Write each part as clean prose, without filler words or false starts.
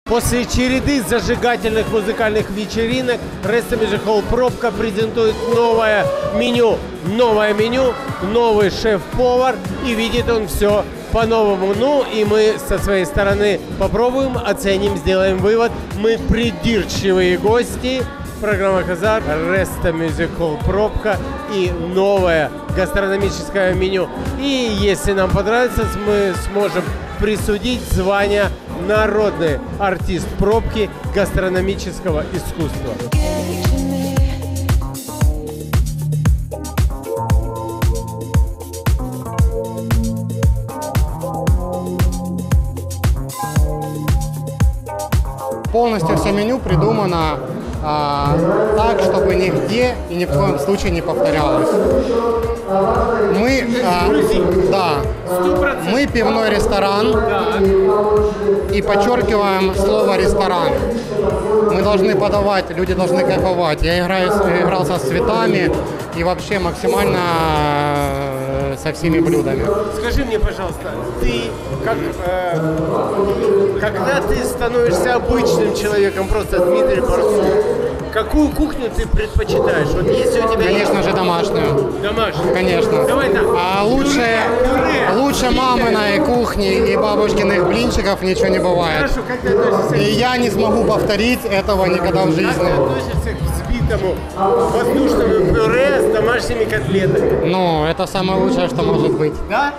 После череды зажигательных музыкальных вечеринок Resto Music Hall Пробка презентует новое меню. Новое меню, новый шеф-повар, и видит он все по-новому. Ну и мы со своей стороны попробуем, оценим, сделаем вывод. Мы придирчивые гости. Программа «Казар», Resto Music Hall Пробка и новое гастрономическое меню. И если нам понравится, мы сможем присудить звание народный артист пробки гастрономического искусства. Полностью все меню придумано так, чтобы нигде и ни в коем случае не повторялось. Мы пивной ресторан и подчеркиваем слово «ресторан». Мы должны подавать, люди должны кайфовать. Я игрался с цветами и вообще максимально со всеми блюдами. Скажи мне, пожалуйста, ты когда ты становишься обычным человеком, просто Дмитрий Барсук, какую кухню ты предпочитаешь? Вот если у тебя конечно же, домашнюю. Домашнюю? Конечно. Давай так. А лучше маминой кухни и бабушкиных блинчиков ничего не бывает. Хорошо, как ты относишься? И я не смогу повторить этого никогда в жизни. Как ты относишься к взбитому воздушному пюре с домашними котлетами? Ну, это самое лучшее, что может быть. Да?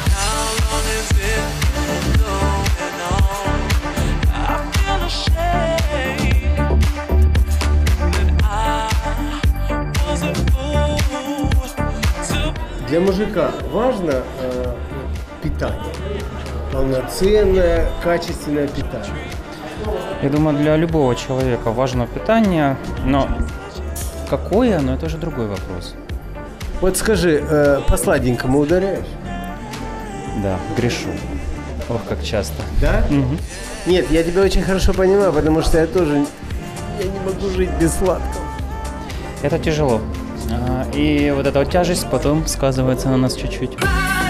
Для мужика важно питание, полноценное, качественное питание. Я думаю, для любого человека важно питание, но какое, но это уже другой вопрос. Вот скажи, по сладенькому ударяешь? Да, грешу. Ох, как часто. Да? Угу. Нет, я тебя очень хорошо понимаю, потому что я тоже не могу жить без сладкого. Это тяжело. И вот эта вот тяжесть потом сказывается на нас чуть-чуть.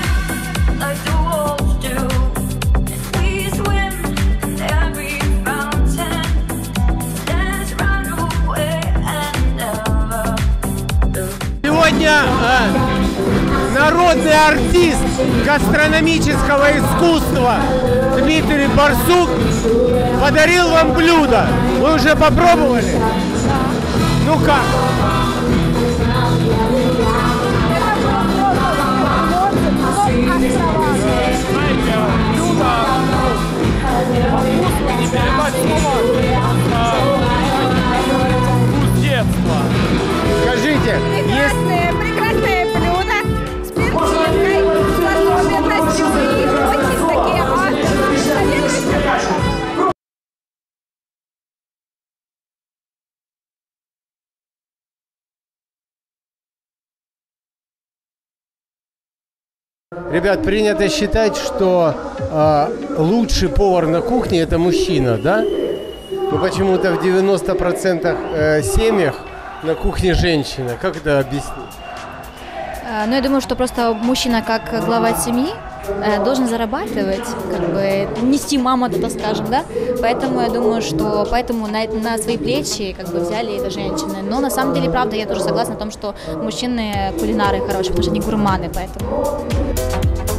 Сегодня народный артист гастрономического искусства Дмитрий Барсук подарил вам блюдо. Вы уже попробовали? Ну как? Скажите, прекрасное блюдо с перчинкой, с особенностью и очень такие ребят, принято считать, что лучший повар на кухне – это мужчина, да? Но почему-то в 90% семьях на кухне женщина. Как это объяснить? Ну, я думаю, что просто мужчина, как глава семьи, должен зарабатывать, как бы нести маму, так скажем, да. Поэтому я думаю, что на свои плечи как бы взяли это женщины. Но на самом деле, правда, я тоже согласна в том, что мужчины кулинары хорошие, потому что они гурманы, поэтому.